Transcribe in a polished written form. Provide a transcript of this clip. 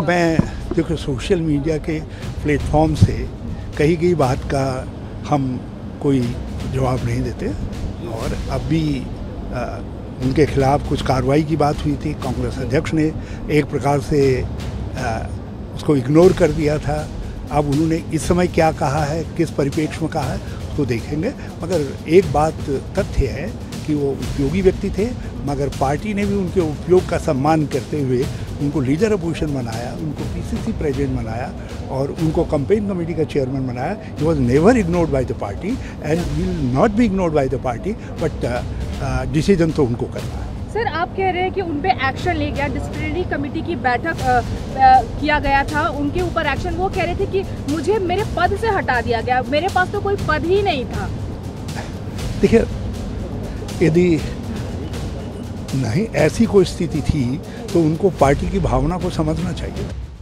मैं देखो social media के प्लेटफॉर्म से कही गई बात का हम कोई जवाब नहीं देते और अब भी उनके खिलाफ कुछ कार्रवाई की बात हुई थी। कांग्रेस अध्यक्ष ने एक प्रकार से उसको इग्नोर कर दिया था। अब उन्होंने इस समय क्या कहा है, किस परिप्रेक्ष्य में कहा है, उसको देखेंगे। मगर एक बात तथ्य है कि वो उपयोगी व्यक्ति थे, मगर पार्टी ने भी उनके उपयोग का सम्मान करते हुए उनको लीडर अपोजिशन बनाया, उनको पीसीसी प्रेसिडेंट बनाया और उनको कैंपेन कमेटी का चेयरमैन बनाया। He was never ignored by the party and will not be ignored by the party, but decision तो उनको करना है। सर, आप कह रहे हैं कि उन पे एक्शन ले गया, डिसिप्लिनरी कमेटी की बैठक किया गया था, उनके ऊपर एक्शन। वो कह रहे थे कि मुझे मेरे पद से हटा दिया गया, मेरे पास तो कोई पद ही नहीं था। देखिए, यदि नहीं ऐसी कोई स्थिति थी तो उनको पार्टी की भावना को समझना चाहिए।